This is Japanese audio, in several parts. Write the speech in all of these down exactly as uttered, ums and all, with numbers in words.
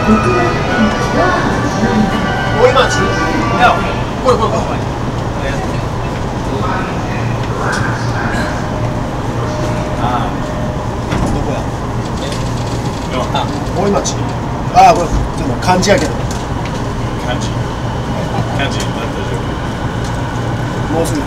大井町？いや、これこれこれ。ああ、どこや？大井町。ああ、これちょっと漢字やけど。 漢字。漢字。 もうすぐ。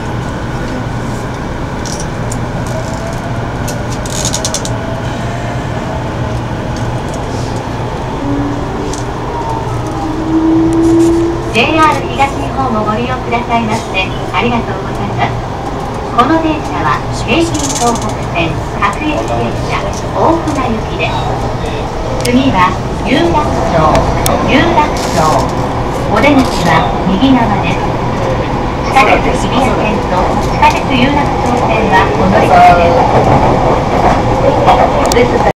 ジェイアール 東日本をご利用くださいましてありがとうございます。この電車は京浜東北線各駅停車大船行きです。次は有楽町、有楽町。お出口は右側です。地下鉄日比谷線と地下鉄有楽町線はお乗り換えです。